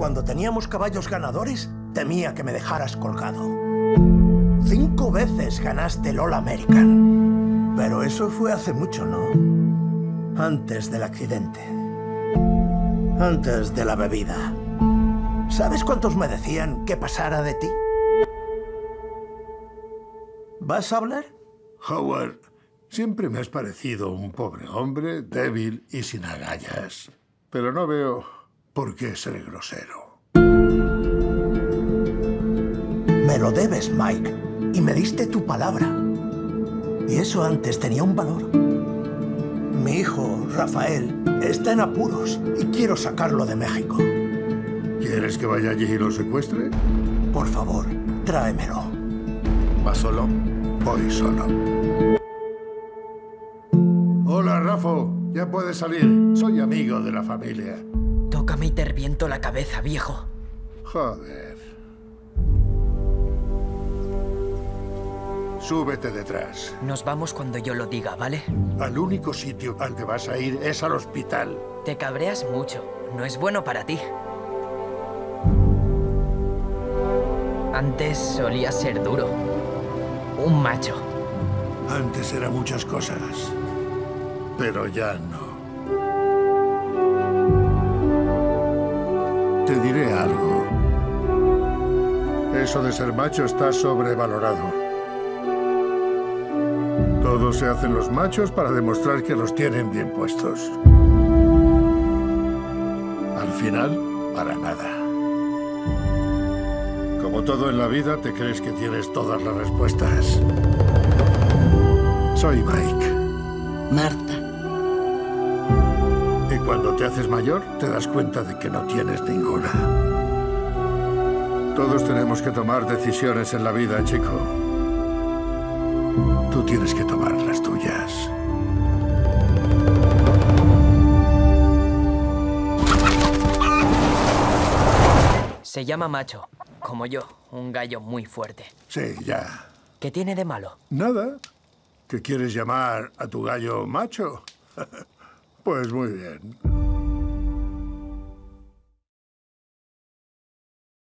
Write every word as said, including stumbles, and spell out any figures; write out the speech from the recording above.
Cuando teníamos caballos ganadores, temía que me dejaras colgado. Cinco veces ganaste el All American. Pero eso fue hace mucho, ¿no? Antes del accidente. Antes de la bebida. ¿Sabes cuántos me decían que pasara de ti? ¿Vas a hablar? Howard, siempre me has parecido un pobre hombre, débil y sin agallas. Pero no veo por qué ser grosero. Me lo debes, Mike. Y me diste tu palabra. Y eso antes tenía un valor. Mi hijo, Rafael, está en apuros y quiero sacarlo de México. ¿Quieres que vaya allí y lo secuestre? Por favor, tráemelo. ¿Vas solo? Voy solo. Hola, Rafa. Ya puedes salir. Soy amigo de la familia. Tócame y te reviento la cabeza, viejo. Joder. Súbete detrás. Nos vamos cuando yo lo diga, ¿vale? Al único sitio al que vas a ir es al hospital. Te cabreas mucho. No es bueno para ti. Antes solías ser duro. Un macho. Antes era muchas cosas, pero ya no. Te diré algo. Eso de ser macho está sobrevalorado. Todos se hacen los machos para demostrar que los tienen bien puestos. Al final, para nada. Como todo en la vida, te crees que tienes todas las respuestas. Soy Mike. Marta. Y cuando te haces mayor, te das cuenta de que no tienes ninguna. Todos tenemos que tomar decisiones en la vida, chico. Tú tienes que tomar las tuyas. Se llama macho, como yo, un gallo muy fuerte. Sí, ya. ¿Qué tiene de malo? Nada. ¿Qué quieres llamar a tu gallo macho? Pues muy bien.